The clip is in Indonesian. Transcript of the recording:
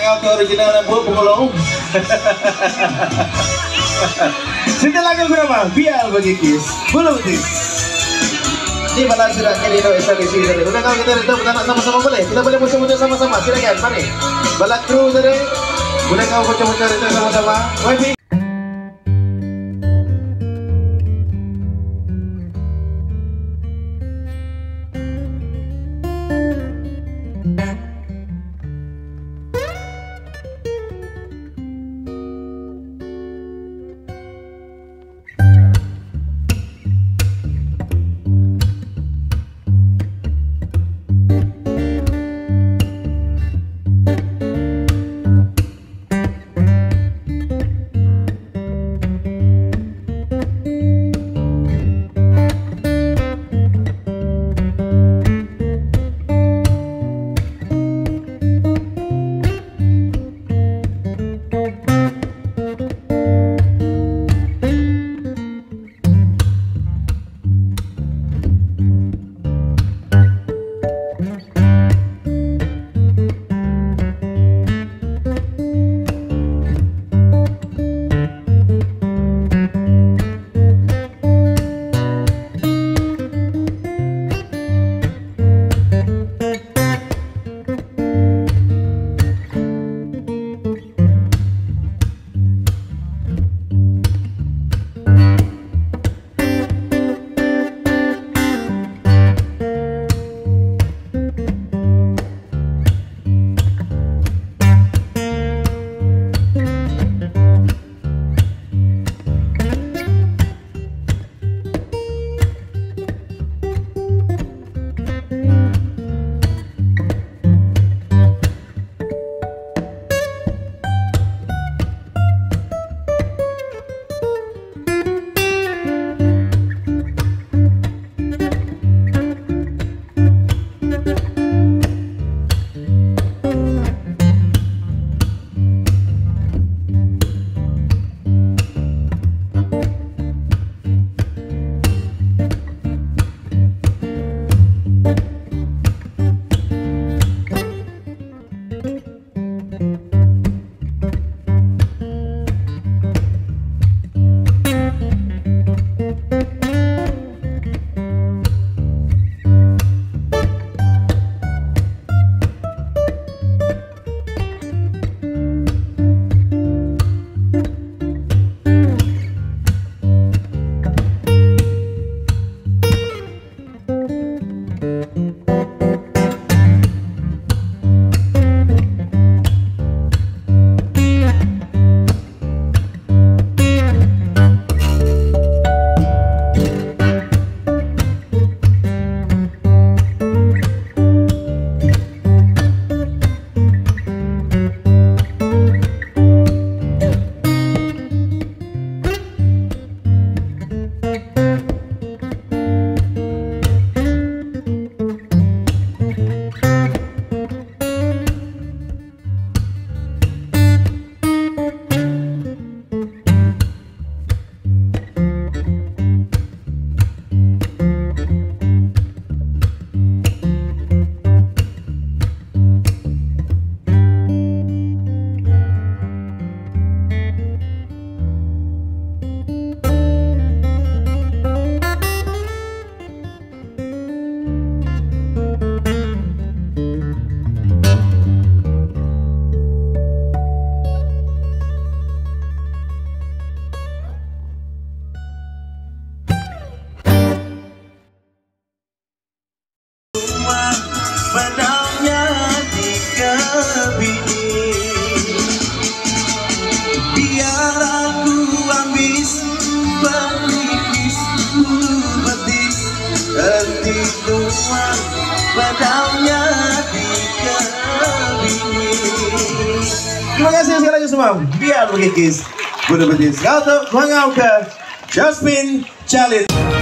ngau ke original na buat pengolong. Sini lagi berapa? Biar bagi kis. Belum tis. Ini malah sudah kini do established dari. Udah kalau kita itu kita sama-sama boleh. Kita boleh muncul-muncul sama-sama. Silakan, mari. Balak kru dari. Udah kau muncul-muncul itu sama-sama. Woi. Terima kasih sekali lagi semua. Biar berkikis, bunuh betis. Kau tuh mengau ke Jasmine Challenge.